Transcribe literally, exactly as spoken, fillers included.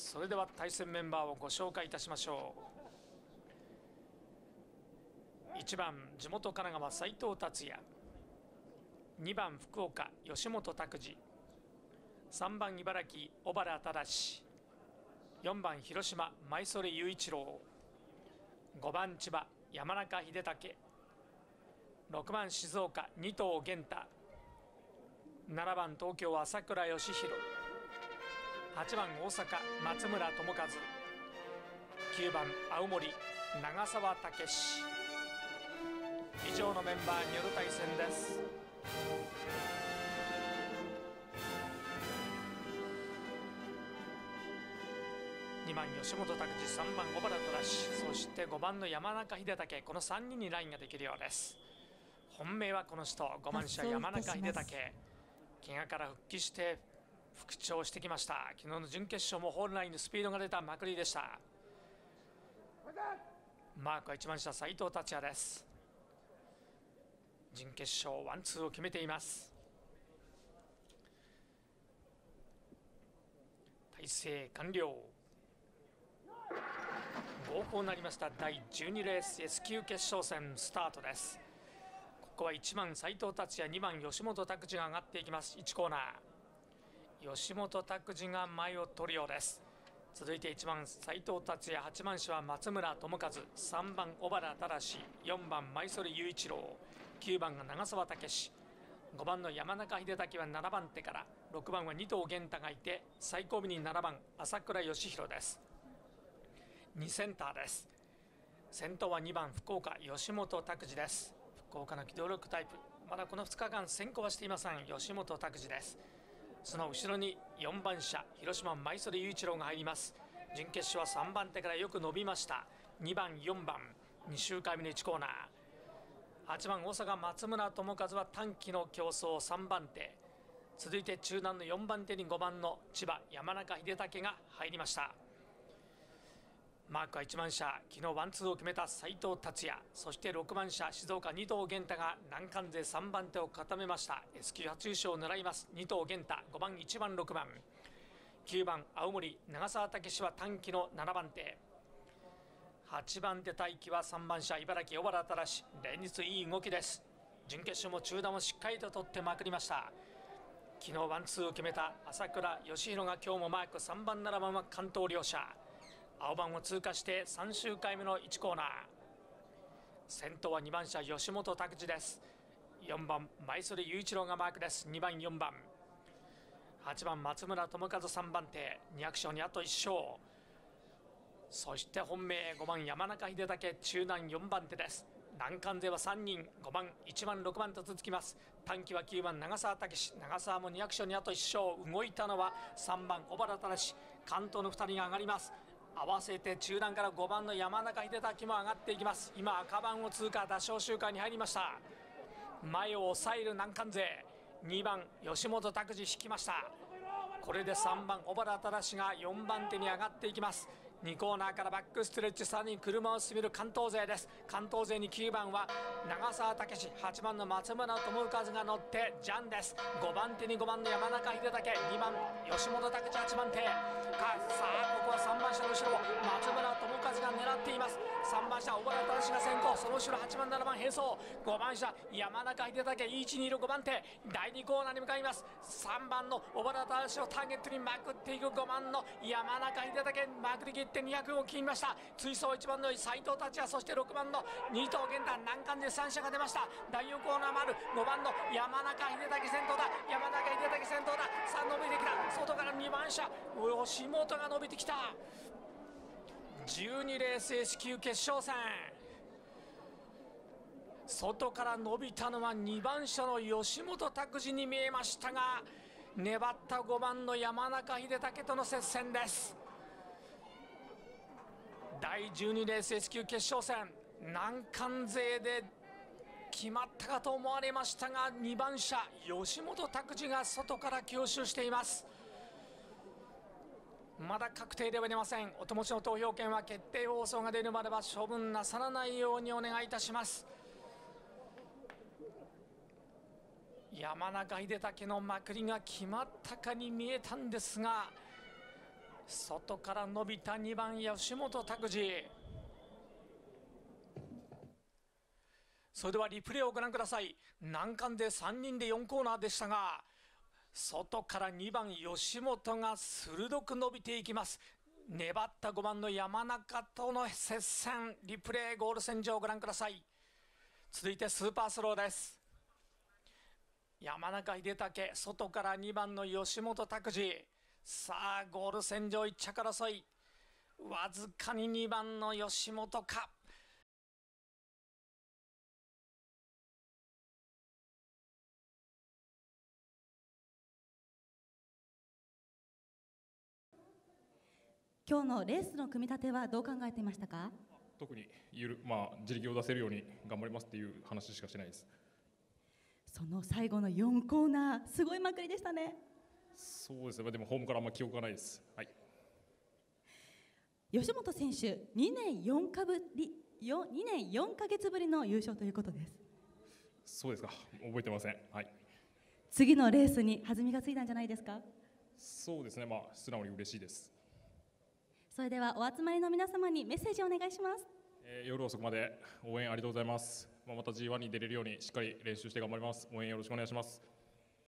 それでは対戦メンバーをご紹介いたしましょう。いちばん地元神奈川斉藤達也、にばん福岡吉本拓司、さんばん茨城小原忠、よんばん広島前曽雄一郎、ごばん千葉山中秀武、ろくばん静岡二藤源太、ななばん東京朝倉義弘、はちばん大阪松村智和、きゅうばん青森長澤武史。以上のメンバーによる対戦です。にばん吉本拓司、さんばん小原忠、そしてごばんの山中秀武、このさんにんにラインができるようです。本命はこの人、ごばん車山中秀武、怪我から復帰して復調してきました。昨日の準決勝もホールラインのスピードが出たまくりでした。マークはいちばん車斉藤達也です。準決勝ワンツーを決めています。体勢完了。号砲になりました。だいじゅうにレース S 級決勝戦スタートです。ここはいちばん斉藤達也、にばん吉本拓司が上がっていきます。いちコーナー、吉本拓司が前を取るようです。続いていちばん斉藤達也、はちばん手は松村智和、さんばん小原忠、よんばん前曽雄一郎、きゅうばんが長澤武史、ごばんの山中秀武はななばん手から、ろくばんは二藤源太がいて、最後尾にななばん朝倉義弘です。にセンターです。先頭はにばん福岡吉本拓司です。福岡の機動力タイプ、まだこのふつかかん先行はしていません吉本拓司です。その後ろによんばん車広島前曽雄一郎が入ります。準決勝はさんばん手からよく伸びました。にばんよんばんに周回目のいちコーナー、はちばん大阪松村智和は短期の競争さんばん手、続いて中段のよんばん手にごばんの千葉山中秀武が入りました。マークはいちばん車、昨日ワンツーを決めた斉藤達也、そしてろくばん車静岡二藤源太が難関勢さんばん手を固めました。 S 級初優勝を狙います二藤源太、ごばんいちばんろくばん、きゅうばん青森長澤武史は短期のななばん手、はちばん手待機はさんばん車茨城小原忠、連日いい動きです。準決勝も中段をしっかりと取ってまくりました。昨日ワンツーを決めた朝倉義弘が今日もマーク、さんばんななばんは関東両者、青番を通過してさん周回目のいちコーナー、先頭はにばん車吉本拓司です。よんばん前曽雄一郎がマークです。にばんよんばん、はちばん松村智和さんばん手、にひゃく勝にあといっ勝、そして本命ごばん山中秀武中段よんばん手です。難関勢はさんにん、ごばんいちばんろくばんと続きます。短期はきゅうばん長澤武史、長澤もにひゃく勝にあといっ勝、動いたのはさんばん小原忠、関東のふたりが上がります。合わせて中段からごばんの山中秀武も上がっていきます。今赤番を通過、打賞周回に入りました。前を抑える難関勢にばん吉本拓司引きました。これでさんばん小原忠がよんばん手に上がっていきます。にコーナーからバックストレッチ、さらに車を進める関東勢です。関東勢にきゅうばんは長澤武史、はちばんの松村智和が乗ってジャンです。ごばん手にごばんの山中秀武、にばん吉本拓司はちばん手か。さあここはさんばん車の後ろ松村智和が狙っています。さんばん車小原忠が先行、その後ろはちばんななばん並走、ごばん車山中秀武いちにいるごばん手、だいにコーナーに向かいます。さんばんの小原忠をターゲットにまくっていくごばんの山中秀武、まくり切ってにひゃくを切りました。追走いちばんの斉藤達也、そしてろくばんの二藤源太、難関でさん車が出ました。だいよんコーナーもあるごばんの山中秀武先頭だ、山中秀武先頭だ。さあ伸びてきた、外からにばん車吉本が伸びてきた。じゅうにレース S 級決勝戦、外から伸びたのはにばん車の吉本拓司に見えましたが、粘ったごばんの山中秀武との接戦です。だいじゅうにレース S 級決勝戦、難関勢で決まったかと思われましたが、にばん車吉本拓司が外から強襲しています。まだ確定では出ません。お手持ちの投票権は決定放送が出るまでは処分なさらないようにお願いいたします。山中秀武のまくりが決まったかに見えたんですが、 外から伸びたにばん吉本拓司。それではリプレイをご覧ください。難関でさんにんでよんコーナーでしたが、外からにばん吉本が鋭く伸びていきます。粘ったごばんの山中との接戦。リプレイゴール線上をご覧ください。続いてスーパースローです。山中秀武、外からにばんの吉本拓司。さあゴール線上いっ着争い、わずかににばんの吉本か。 今日のレースの組み立てはどう考えていましたか？ 特にゆる、まあ、自力を出せるように頑張りますっていう話しかしてないです。 その最後のよんコーナー、すごいまくりでしたね。 そうですね、でもホームからあんま記憶がないです。はい、 吉本選手、にねんよんかぶりよにねんよんかげつぶりの優勝ということです。 そうですか、覚えてません。はい、 次のレースに弾みがついたんじゃないですか？ そうですね、まあ、素直に嬉しいです。 それではお集まりの皆様にメッセージをお願いします。 えー、夜遅くまで応援ありがとうございます。まあ、また ジーワン に出れるようにしっかり練習して頑張ります。応援よろしくお願いします。